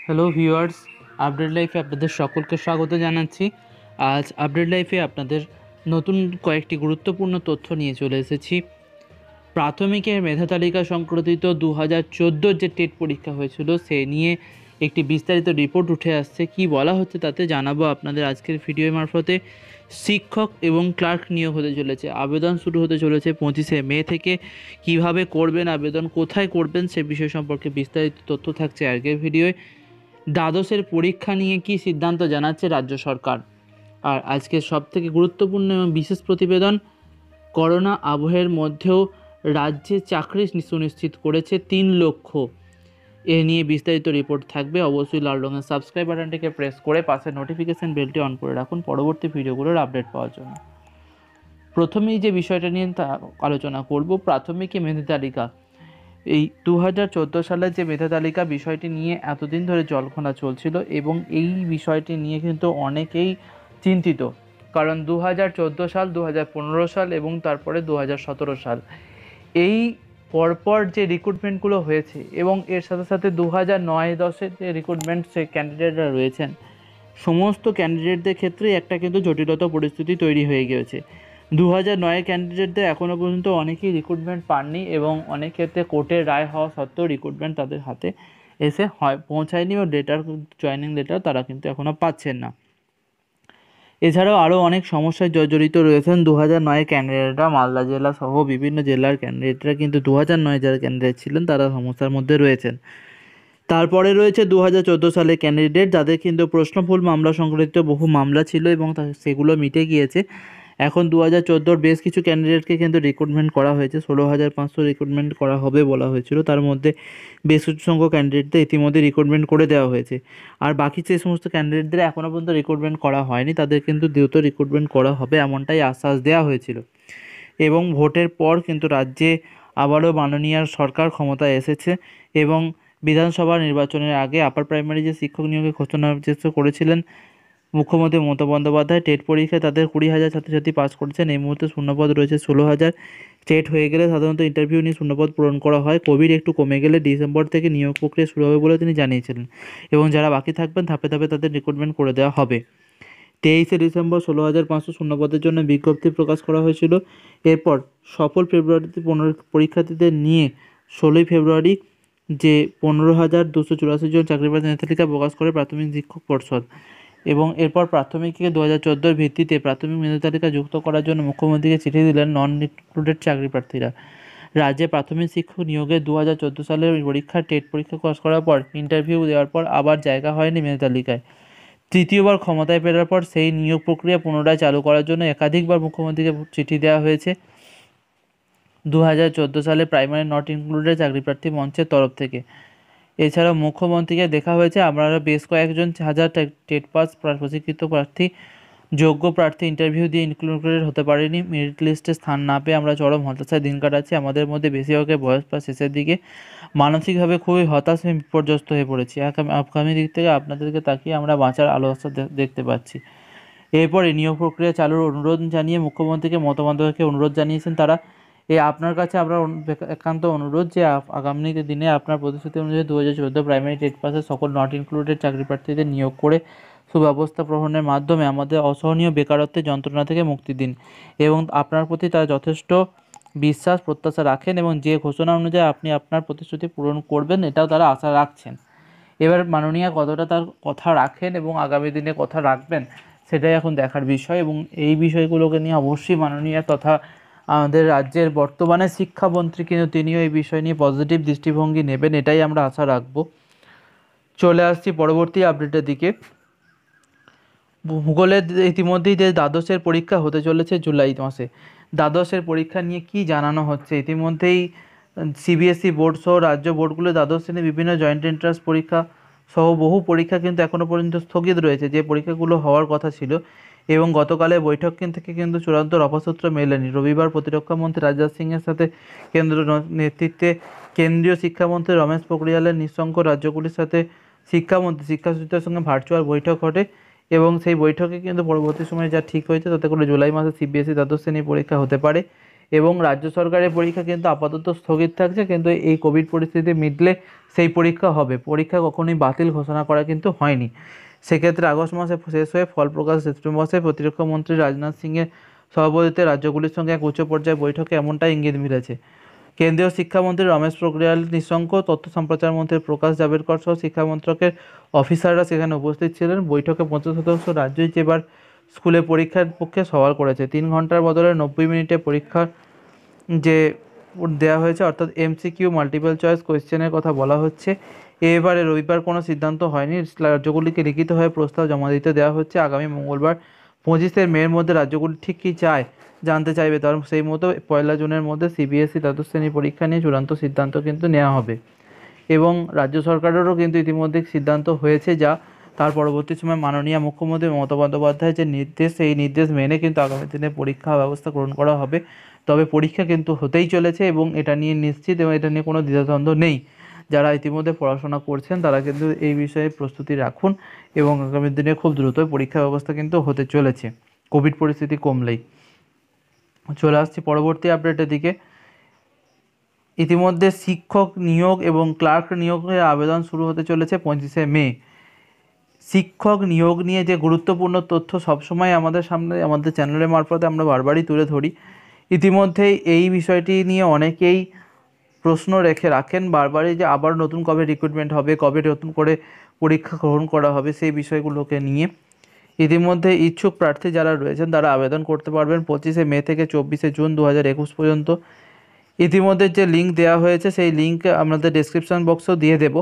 Hello viewers, update লাইফে আপনাদের সকলকে স্বাগত জানাচ্ছি। আজ আপডেট লাইফে আপনাদের নতুন কয়েকটি গুরুত্বপূর্ণ তথ্য নিয়ে চলে এসেছি। প্রাথমিকের মেধা তালিকা সংক্রান্ত 2014 যে টেট পরীক্ষা হয়েছিল সে নিয়ে একটি বিস্তারিত রিপোর্ট উঠে আসছে। কি বলা হচ্ছে তাতে জানাবো আপনাদের আজকের ভিডিও মারফতে। শিক্ষক এবং ক্লার্ক নিয়োগ হতে চলেছে, আবেদন শুরু হতে চলেছে 25শে মে থেকে। কিভাবে করবেন আবেদন, কোথায় করবেন সে বিষয় সম্পর্কে বিস্তারিত তথ্য থাকছে আজকের ভিডিওয়। দ্বাদশের পরীক্ষা নিয়ে কি সিদ্ধান্ত জানাচ্ছে রাজ্য সরকার। আর আজকের সবথেকে গুরুত্বপূর্ণ এবং বিশেষ প্রতিবেদন, করোনা আবহের মধ্যেও রাজ্যে চাকরি সুনিশ্চিত করেছে 3 লক্ষ। এ নিয়ে বিস্তারিত রিপোর্ট থাকবে। অবশ্যই লাল রঙের সাবস্ক্রাইব বাটনটিকে প্রেস করে পাশে নোটিফিকেশন বেলটি অন করে রাখুন পরবর্তী ভিডিওগুলোর আপডেট পাওয়ার জন্য। প্রথমেই যে বিষয়টা নিয়ে আলোচনা করব, প্রাথমিক মেধা তালিকা। এই 2014 সালের যে মেধা তালিকা বিষয়টি নিয়ে এতদিন ধরে জল্পনা চলছিল এবং এই বিষয়টি নিয়ে কিন্তু অনেকেই চিন্তিত। কারণ 2014 সাল, 2015 সাল এবং তারপরে 2017 সাল, এই পরপর যে রিক্রুটমেন্টগুলো হয়েছে এবং এর সাথে সাথে 2009-10 যে রিক্রুটমেন্ট সে ক্যান্ডিডেটরা রয়েছেন, সমস্ত ক্যান্ডিডেটদের ক্ষেত্রেই একটা কিন্তু জটিলতা পরিস্থিতি তৈরি হয়ে গিয়েছে। 2009 ক্যান্ডিডেটদের এখনও পর্যন্ত অনেকেই রিক্রুটমেন্ট পাননি এবং অনেক ক্ষেত্রে কোর্টের রায় হওয়া সত্ত্বেও রিক্রুটমেন্ট তাদের হাতে এসে পৌঁছায়নি ও জয়েনিং লেটার তারা কিন্তু এখনও পাচ্ছেন না। এছাড়াও আরও অনেক সমস্যায় জর্জরিত রয়েছেন 2009 ক্যান্ডিডেটরা। মালদা জেলা সহ বিভিন্ন জেলার ক্যান্ডিডেটরা কিন্তু 2009 যারা ক্যান্ডিডেট ছিলেন তারা সমস্যার মধ্যে রয়েছেন। তারপরে রয়েছে 2014 সালের ক্যান্ডিডেট, যাদের কিন্তু প্রশ্নফুল মামলা সংক্রান্ত বহু মামলা ছিল এবং সেগুলো মিটে গিয়েছে। এখন 2014 বেশ কিছু ক্যান্ডিডেটকে কিন্তু রিক্রুটমেন্ট করা হয়েছে। 16,500 রিক্রুটমেন্ট করা হবে বলা হয়েছিল, তার মধ্যে বেশ কিছু সংখ্যক ক্যান্ডিডেটদের ইতিমধ্যে রিক্রুটমেন্ট করে দেওয়া হয়েছে। আর বাকি যে সমস্ত ক্যান্ডিডেটদের এখনও পর্যন্ত রিক্রুটমেন্ট করা হয়নি তাদের কিন্তু দ্রুত রিক্রুটমেন্ট করা হবে এমনটাই আশ্বাস দেওয়া হয়েছিল। এবং ভোটের পর কিন্তু রাজ্যে আবারও মাননীয় সরকার ক্ষমতায় এসেছে এবং বিধানসভা নির্বাচনের আগে আপার প্রাইমারি যে শিক্ষক নিয়োগের ঘোষণা করেছিলেন মুখ্যমন্ত্রী মমতা বন্দ্যোপাধ্যায়, টেট পরীক্ষায় তাদের 20,000 ছাত্রছাত্রী পাস করেছেন। এই মুহূর্তে শূন্যপদ রয়েছে 16,000। টেট হয়ে গেলে সাধারণত ইন্টারভিউ নিয়ে শূন্যপদ পূরণ করা হয়। কোভিড একটু কমে গেলে ডিসেম্বর থেকে নিয়োগ প্রক্রিয়া শুরু হবে বলে তিনি জানিয়েছিলেন এবং যারা বাকি থাকবেন ধাপে ধাপে তাদের রিক্রুটমেন্ট করে দেওয়া হবে। 23শে ডিসেম্বর 16,500 শূন্যপদের জন্য বিজ্ঞপ্তি প্রকাশ করা হয়েছিল। এরপর সফল ফেব্রুয়ারিতে পরীক্ষার্থীদের নিয়ে 16ই ফেব্রুয়ারি যে 15,284 জন চাকরিপ্রার্থী তালিকা প্রকাশ করে প্রাথমিক শিক্ষক পর্ষদ। এবং এরপর প্রাথমিককে 2014 ভিত্তিতে প্রাথমিক মেধা তালিকা যুক্ত করার জন্য মুখ্যমন্ত্রীকে চিঠি দিলেন নন রিক্রুটেড চাকরিপ্রার্থীরা। রাজ্যে প্রাথমিক শিক্ষক নিয়োগে 2014 সালের পরীক্ষা টেট পরীক্ষা পাস করার পর ইন্টারভিউ দেওয়ার পর আবার জায়গা হয়নি মেধা তালিকায়। তৃতীয়বার ক্ষমতায় ফেরার পর সেই নিয়োগ প্রক্রিয়া পুনরায় চালু করার জন্য একাধিকবার মুখ্যমন্ত্রীকে চিঠি দেওয়া হয়েছে 2014 সালে প্রাইমারি নট ইনক্লুডেড চাকরিপ্রার্থী মঞ্চের তরফ থেকে। এছাড়াও মুখ্যমন্ত্রীকে দেখা হয়েছে আপনারা বেশ কয়েকজন হাজার টেট পাস প্রশিক্ষিত প্রার্থী, যোগ্য প্রার্থী ইন্টারভিউ দিয়ে ইনক্লুডেড হতে পারেনি। মেরিট লিস্টে স্থান না পেয়ে আমরা চরম হতাশায় দিন কাটাচ্ছি। আমাদের মধ্যে বেশিরভাগের বয়স প্রায় শেষের দিকে, মানসিকভাবে খুবই হতাশ এবং বিপর্যস্ত হয়ে পড়েছি। আগামী দিক থেকে আপনাদেরকে তাকিয়ে আমরা বাঁচার আলো আশা দেখতে পাচ্ছি। এরপরে নিয়োগ প্রক্রিয়া চালুর অনুরোধ জানিয়ে মুখ্যমন্ত্রীকে মমতা বন্দ্যোপাধ্যায়কে অনুরোধ জানিয়েছেন তারা। আপনার কাছে আমরা একান্ত অনুরোধ যে আগামী দিনে আপনার প্রতিশ্রুতি অনুযায়ী 2014 প্রাইমারি টেট পাসের সকল নট ইনক্লুডেড চাকরিপ্রার্থীদের নিয়োগ করে সুব্যবস্থা গ্রহণের মাধ্যমে আমাদের অসহনীয় বেকারত্বের যন্ত্রণা থেকে মুক্তি দিন। এবং আপনার প্রতি তারা যথেষ্ট বিশ্বাস প্রত্যাশা রাখেন এবং যে ঘোষণা অনুযায়ী আপনি আপনার প্রতিশ্রুতি পূরণ করবেন এটাও তারা আশা রাখছেন। এবার মাননীয় কতটা তার কথা রাখেন এবং আগামী দিনে কথা রাখবেন সেটাই এখন দেখার বিষয়। এবং এই বিষয়গুলোকে নিয়ে অবশ্যই মাননীয় তথা আমাদের রাজ্যের বর্তমানে শিক্ষামন্ত্রী কিন্তু তিনিও এই বিষয় নিয়ে পজিটিভ দৃষ্টিভঙ্গি নেবেন, এটাই আমরা আশা রাখব। চলে আসছি পরবর্তী আপডেটের দিকে। ভূগোলের ইতিমধ্যেই যে দ্বাদশের পরীক্ষা হতে চলেছে জুলাই মাসে, দ্বাদশের পরীক্ষা নিয়ে কি জানানো হচ্ছে ইতিমধ্যেই সিবিএসই বোর্ড সহ রাজ্য বোর্ডগুলো দ্বাদশ শ্রেণীর বিভিন্ন জয়েন্ট এন্ট্রান্স পরীক্ষা সহ বহু পরীক্ষা কিন্তু এখনও পর্যন্ত স্থগিত রয়েছে, যে পরীক্ষাগুলো হওয়ার কথা ছিল। এবং গতকালের বৈঠক থেকে কিন্তু চূড়ান্ত রফাসূত্র মেলেনি। রবিবার প্রতিরক্ষামন্ত্রী রাজনাথ সিংয়ের সাথে কেন্দ্র নেতৃত্বে কেন্দ্রীয় শিক্ষামন্ত্রী রমেশ পোখরিয়ালের নিঃসঙ্গ রাজ্যগুলির সাথে শিক্ষা সচিবের সঙ্গে ভার্চুয়াল বৈঠক ঘটে এবং সেই বৈঠকে কিন্তু পরবর্তী সময়ে যা ঠিক হয়েছে তাতে করে জুলাই মাসে সিবিএসই দ্বাদশ শ্রেণীর পরীক্ষা হতে পারে। এবং রাজ্য সরকারের পরীক্ষা কিন্তু আপাতত স্থগিত থাকছে, কিন্তু এই কোভিড পরিস্থিতি মিটলে সেই পরীক্ষা হবে। পরীক্ষা কখনোই বাতিল ঘোষণা করা কিন্তু হয়নি। সেক্ষেত্রে আগস্ট মাসে শেষ হয়ে ফল প্রকাশ সেপ্টেম্বর মাসে প্রতিরক্ষা মন্ত্রী রাজনাথ সিংয়ের সভাপতিত্বে রাজ্যগুলির সঙ্গে এক উচ্চ পর্যায়ের বৈঠকে এমনটাই ইঙ্গিত মিলেছে। কেন্দ্রীয় শিক্ষামন্ত্রী রমেশ পোখরিয়াল নিশঙ্ক, তথ্য সম্প্রচার মন্ত্রী প্রকাশ জাভড়েকর সহ শিক্ষা মন্ত্রকের অফিসাররা সেখানে উপস্থিত ছিলেন। বৈঠকে 25% রাজ্যই এবার স্কুলে পরীক্ষার পক্ষে সওয়াল করেছে। 3 ঘন্টার বদলে 90 মিনিটে পরীক্ষার যে দেওয়া হয়েছে, অর্থাৎ এমসিকিউ মাল্টিপল চয়েস কোয়েশ্চেনের কথা বলা হচ্ছে। এবারে রবিবার কোনো সিদ্ধান্ত হয়নি। রাজ্যগুলিকে লিখিতভাবে প্রস্তাব জমা দিতে দেওয়া হচ্ছে। আগামী মঙ্গলবার 25 মের মধ্যে রাজ্যগুলি ঠিক কী চায় জানতে চাইবে, তার সেই মতো 1 জুনের মধ্যে সিবিএসই দ্বাদশ শ্রেণীর পরীক্ষা নিয়ে চূড়ান্ত সিদ্ধান্ত কিন্তু নেওয়া হবে। এবং রাজ্য সরকারেরও কিন্তু ইতিমধ্যে সিদ্ধান্ত হয়েছে, যা তার পরবর্তী সময় মাননীয় মুখ্যমন্ত্রী মমতা বন্দ্যোপাধ্যায়ের যে নির্দেশ, সেই নির্দেশ মেনে কিন্তু আগামী দিনে পরীক্ষা ব্যবস্থা গ্রহণ করা হবে। তবে পরীক্ষা কিন্তু হতেই চলেছে এবং এটা নিয়ে নিশ্চিত এবং এটা নিয়ে কোনো দ্বিধাদ্বন্দ্ব নেই। যারা ইতিমধ্যে পড়াশোনা করছেন তারা কিন্তু এই বিষয়ে প্রস্তুতি রাখুন এবং আগামী দিনে খুব দ্রুতই পরীক্ষা ব্যবস্থা কিন্তু হতে চলেছে, কোভিড পরিস্থিতি কমলেই। চলে আসছি পরবর্তী আপডেটের দিকে। ইতিমধ্যে শিক্ষক নিয়োগ এবং ক্লার্ক নিয়োগের আবেদন শুরু হতে চলেছে 25 মে। শিক্ষক নিয়োগ নিয়ে যে গুরুত্বপূর্ণ তথ্য সবসময় আমাদের সামনে আমাদের চ্যানেলের মারফতে আমরা বারবারই তুলে ধরি। ইতিমধ্যেই এই বিষয়টি নিয়ে অনেকেই প্রশ্ন রাখেন বারবারই, যে আবার নতুন কবে রিক্রুটমেন্ট হবে, কবে নতুন করে পরীক্ষা গ্রহণ করা হবে, সেই বিষয়গুলোকে নিয়ে। ইতিমধ্যে ইচ্ছুক প্রার্থী যারা রয়েছেন তারা আবেদন করতে পারবেন 25 মে থেকে 24 জুন 2021 পর্যন্ত। ইতিমধ্যে যে লিঙ্ক দেওয়া হয়েছে সেই লিঙ্ক আমাদের ডেসক্রিপশন বক্সেও দিয়ে দেবো।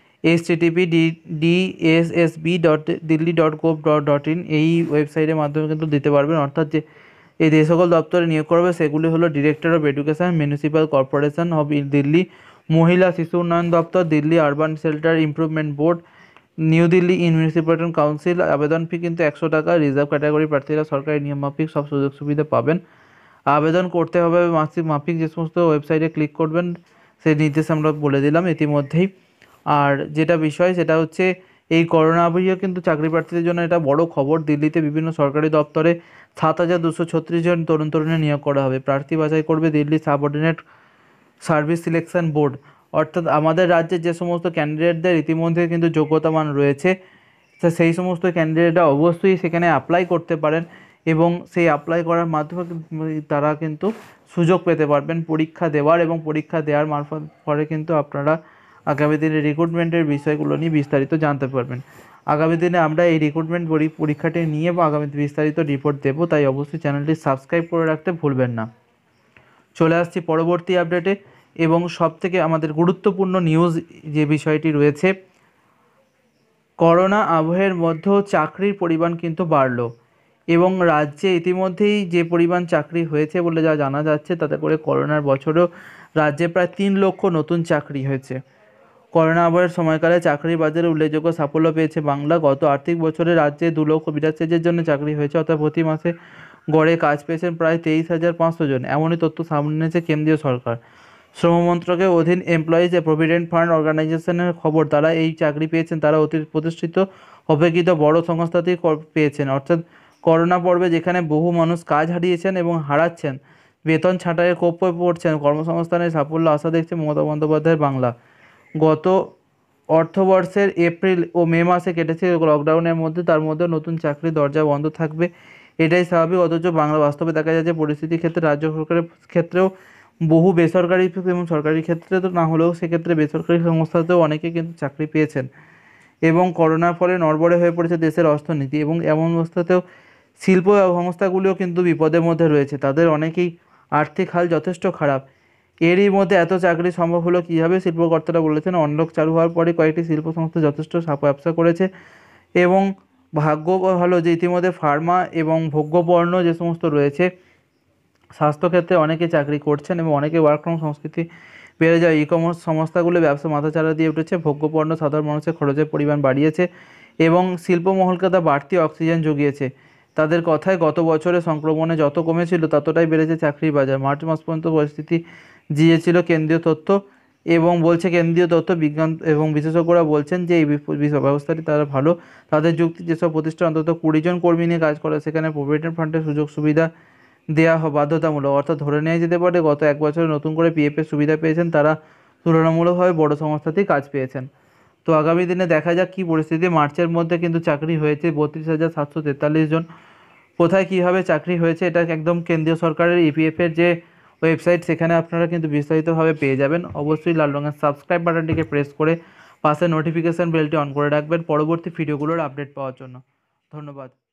http://dsb.delhi.gov.in এই ওয়েবসাইটের মাধ্যমে কিন্তু দিতে পারবেন। অর্থাৎ যে সকল দপ্তরে নিয়োগ করবে সেগুলি হলো director of education, municipal corporation of Delhi, মহিলা শিশু উন্নয়ন দপ্তর, Delhi urban shelter improvement board, new Delhi municipality council. আবেদন ফি কিন্তু 100 টাকা। রিজার্ভ ক্যাটাগরি প্রার্থীরা সরকারি নিয়ম মাফিক সব সুযোগ সুবিধা পাবেন। আবেদন করতে হবে মাফিক যে সমস্ত ওয়েবসাইটে ক্লিক করবেন সেই নির্দেশ আমরা বলে দিলাম ইতিমধ্যেই। আর যেটা বিষয় সেটা হচ্ছে এই করোনা আবহে কিন্তু চাকরি প্রার্থীদের জন্য এটা বড় খবর। দিল্লিতে বিভিন্ন সরকারি দপ্তরে 7,236 জন তরুণ তরুণী নিয়োগ করা হবে। প্রার্থী বাছাই করবে Delhi subordinate service selection board. অর্থাৎ আমাদের রাজ্যের যে সমস্ত ক্যান্ডিডেটদের ইতিমধ্যে কিন্তু যোগ্যতামান রয়েছে, তো সেই সমস্ত ক্যান্ডিডেটরা অবশ্যই সেখানে অ্যাপ্লাই করতে পারেন এবং সেই অ্যাপ্লাই করার মাধ্যমে তারা কিন্তু সুযোগ পেতে পারবেন পরীক্ষা দেওয়ার, এবং পরীক্ষা দেওয়ার মারফত পরে কিন্তু আপনারা আগামী দিনে রিক্রুটমেন্টের বিষয়গুলো নিয়ে বিস্তারিত জানতে পারবেন। আগামী দিনে আমরা এই রিক্রুটমেন্ট পরীক্ষাটি নিয়ে আগামী বিস্তারিত রিপোর্ট দেবো, তাই অবশ্যই চ্যানেলটি সাবস্ক্রাইব করে রাখতে ভুলবেন না। চলে আসছি পরবর্তী আপডেটে এবং সবথেকে আমাদের গুরুত্বপূর্ণ নিউজ যে বিষয়টি রয়েছে, করোনা আবহের মধ্যেও চাকরির পরিমাণ কিন্তু বাড়ল এবং রাজ্যে ইতিমধ্যেই যে পরিমাণ চাকরি হয়েছে বলে যা জানা যাচ্ছে, তাতে করে করোনার বছরেও রাজ্যে প্রায় 3 লক্ষ নতুন চাকরি হয়েছে। করোনা আবহের সময়কালে চাকরির বাজারে উল্লেখযোগ্য সাফল্য পেয়েছে বাংলা। গত আর্থিক বছরে রাজ্যে 2,82,000 জনের চাকরি হয়েছে, অর্থাৎ প্রতি মাসে গড়ে কাজ পেয়েছেন প্রায় 23,500 জন। এমনই তথ্য সামনে এনেছে কেন্দ্রীয় সরকার। শ্রম মন্ত্রকের অধীন এমপ্লয়িজ প্রভিডেন্ট ফান্ড অর্গানাইজেশনের খবর, তারা এই চাকরি পেয়েছেন তারা অতি প্রতিষ্ঠিত অপেক্ষিত বড় সংস্থাতেই পেয়েছেন। অর্থাৎ করোনা পর্বে যেখানে বহু মানুষ কাজ হারিয়েছেন এবং হারাচ্ছেন, বেতন ছাঁটাইয়ের কোপে পড়ছেন, কর্মসংস্থানের সাফল্য আশা দেখছে মমতা বন্দ্যোপাধ্যায়ের বাংলা। গত অর্থবর্ষের এপ্রিল ও মে মাসে কেটেছে লকডাউনের মধ্যে, তার মধ্যে নতুন চাকরির দরজা বন্ধ থাকবে এটাই স্বাভাবিক। অথচ বাংলা বাস্তবে দেখা যাচ্ছে পরিস্থিতির ক্ষেত্রে রাজ্য সরকারের ক্ষেত্রেও বহু বেসরকারি এবং সরকারি ক্ষেত্রে তো না হলেও সেক্ষেত্রে বেসরকারি সংস্থাতেও অনেকে কিন্তু চাকরি পেয়েছেন এবং করোনার ফলে নড়বড়ে হয়ে পড়েছে দেশের অর্থনীতি এবং এমন অবস্থাতেও শিল্প সংস্থাগুলিও কিন্তু বিপদের মধ্যে রয়েছে, তাদের অনেকেই আর্থিক হাল যথেষ্ট খারাপ। এরই মধ্যে এত চাকরি সম্ভব হলো কীভাবে? শিল্পকর্তারা বলেছেন অনলক চালু হওয়ার পরে কয়েকটি শিল্প সংস্থা যথেষ্ট ব্যবসা করেছে এবং ভাগ্য ভালো যে ইতিমধ্যে ফার্মা এবং ভোগ্যপণ্য যে সমস্ত রয়েছে, স্বাস্থ্যক্ষেত্রে অনেকে চাকরি করছেন এবং অনেকে ওয়ার্ক ফ্রম সংস্কৃতি বেড়ে যায়। ই কমার্স সংস্থাগুলো ব্যবসা মাথাচাড়া দিয়ে উঠেছে, ভোগ্যপণ্য সাধারণ মানুষের খরচের পরিমাণ বাড়িয়েছে এবং শিল্প মহলকে তা বাড়তি অক্সিজেন জুগিয়েছে। তাদের কথায় গত বছরে সংক্রমণে যত কমেছিল ততটাই বেড়েছে চাকরির বাজার। মার্চ মাস পর্যন্ত পরিস্থিতি জিয়েছিল কেন্দ্রীয় তথ্য এবং বলছে কেন্দ্রীয় তথ্য বিজ্ঞান এবং বিশেষজ্ঞরা বলছেন যে এই ব্যবস্থাটি তারা ভালো। তাদের যুক্তি, যেসব প্রতিষ্ঠান অন্তত 20 জন কর্মী নিয়ে কাজ করে সেখানে প্রভিডেন্ট ফান্ডের সুযোগ সুবিধা বাধ্যতামূলক, অর্থাৎ ধরে নেওয়া যেতে পারে গত 1 বছরে নতুন করে পিএফের সুবিধা পেয়েছেন তারা তুলনামূলকভাবে বড় সংস্থাতেই কাজ পেয়েছেন। তো আগামী দিনে দেখা যাক কী পরিস্থিতি। মার্চের মধ্যে কিন্তু চাকরি হয়েছে 32,743 জন। কোথায় কীভাবে চাকরি হয়েছে এটা একদম কেন্দ্রীয় সরকারের ইপিএফের যে ওয়েবসাইট, সেখানে আপনারা কিন্তু বিস্তারিতভাবে পেয়ে যাবেন। অবশ্যই লাল রঙের সাবস্ক্রাইব বাটনটিকে প্রেস করে পাশে নোটিফিকেশান বেলটি অন করে রাখবেন পরবর্তী ভিডিওগুলোর আপডেট পাওয়ার জন্য। ধন্যবাদ।